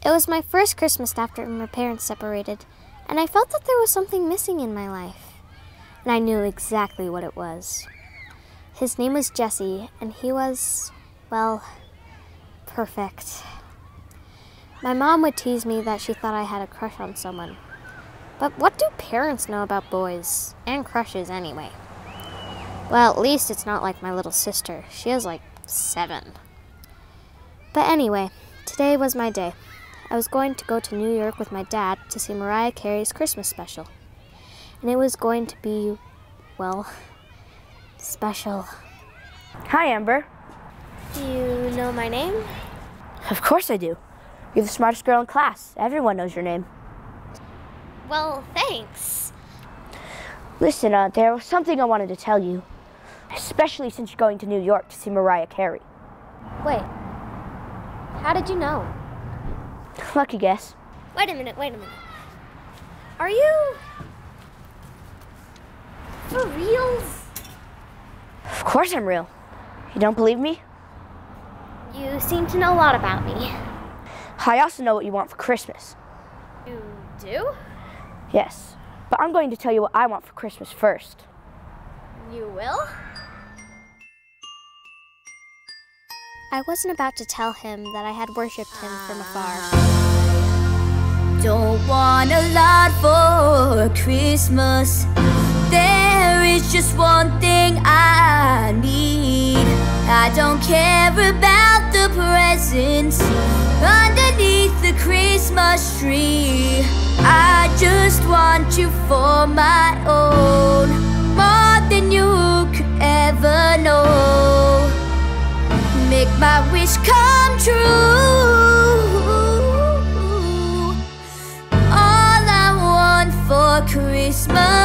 It was my first Christmas after my parents separated, and I felt that there was something missing in my life. And I knew exactly what it was. His name was Jesse, and he was, well, perfect. My mom would tease me that she thought I had a crush on someone. But what do parents know about boys? And crushes anyway? Well, at least it's not like my little sister. She is like 7. But anyway, today was my day. I was going to go to New York with my dad to see Mariah Carey's Christmas special. And it was going to be, well, special. Hi, Amber. Do you know my name? Of course I do. You're the smartest girl in class. Everyone knows your name. Well, thanks. Listen, there was something I wanted to tell you, especially since you're going to New York to see Mariah Carey. Wait, how did you know? Lucky guess. Wait a minute. Are you for reals? Of course I'm real. You don't believe me? You seem to know a lot about me. I also know what you want for Christmas. You do? Yes, but I'm going to tell you what I want for Christmas first. You will? I wasn't about to tell him that I had worshipped him from afar. Don't want a lot for Christmas. There is just one thing I need. I don't care about the presents underneath the Christmas tree. I just want you for my own, more than you could ever know. Make my wish come true. All I want for Christmas